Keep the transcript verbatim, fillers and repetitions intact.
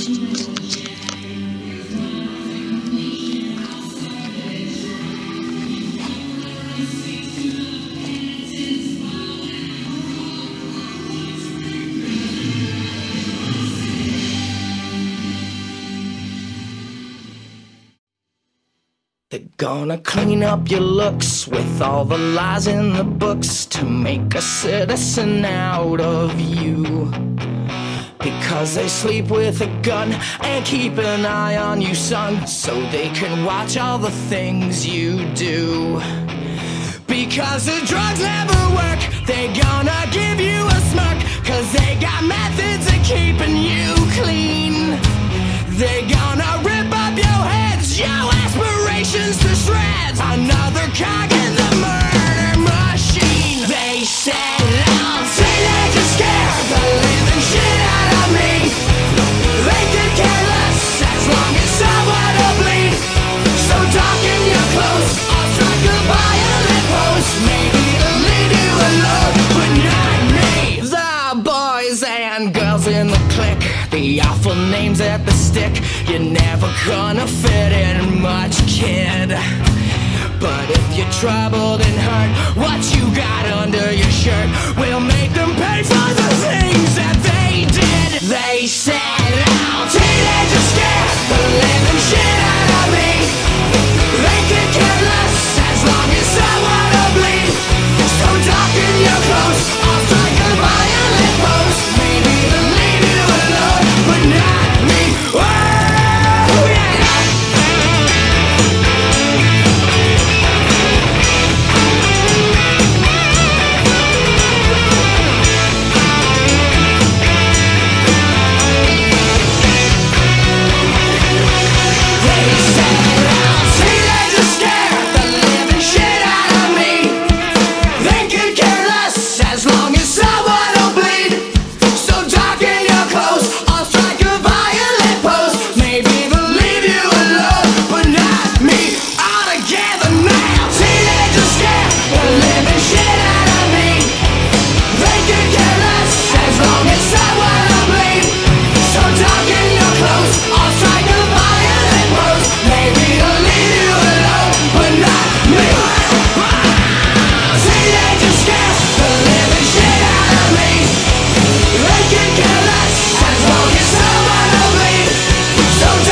They're gonna clean up your looks with all the lies in the books to make a citizen out of you. Because they sleep with a gun and keep an eye on you, son, so they can watch all the things you do. Because the drugs never work, they gonna give you a smirk, cause they got methods of keeping you clean. They gonna rip up your heads, your aspirations to shreds, another cog in the murder machine. They said I'll teenagers scare the living shit out of me. They could care less as long as someone will bleed. So darken your clothes, I'll strike a violent pose. Maybe it'll leave you alone, but not me. The boys and girls in the clique, the awful names at the stick. You're never gonna fit in much, kid. But if you're troubled and hurt, what you got under your shirt will make them pay for the things that they did. They said, "I'll teenagers scare the living shit out of me." They could care less as long as someone will bleed. So darken your clothes, I'll strike a violent pose. Maybe they'll leave you alone, but not me. Whoa! So